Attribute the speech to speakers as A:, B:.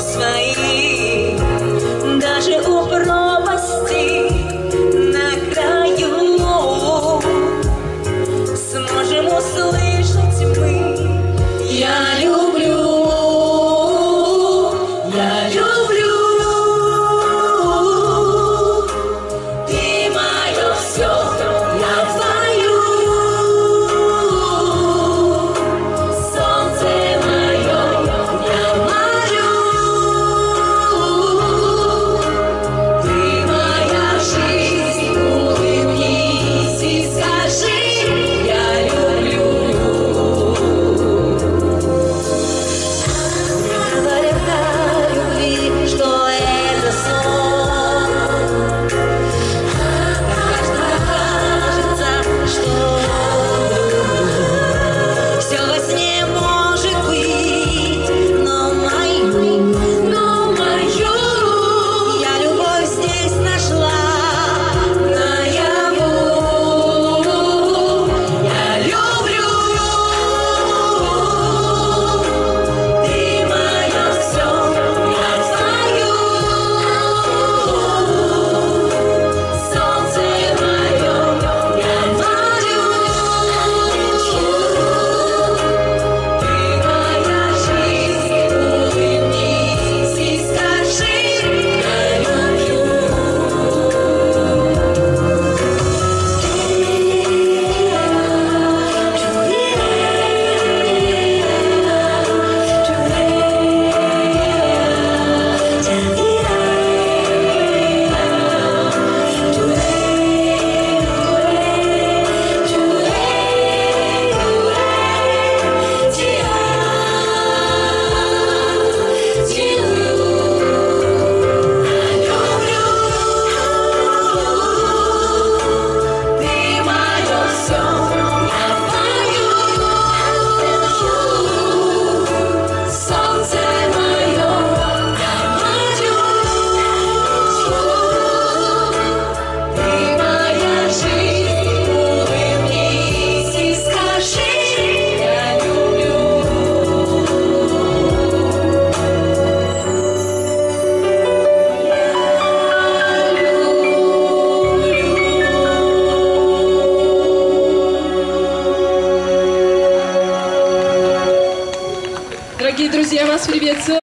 A: свои, даже у пропасти на краю сможем услышать мы: я люблю, я люблю, ты мое все, я твою, солнце мое, я молю, ты моя жизнь, улыбнись и скажи: я люблю. Говорят о любви, что это сон, кажется, что все во сне может быть, но мою я любовь здесь нашла наяву. Я люблю, ты мое все, я твою, солнце мое, я молю, ты моя жизнь, улыбнись и скажи: я люблю.
B: Дорогие друзья, вас приветствую.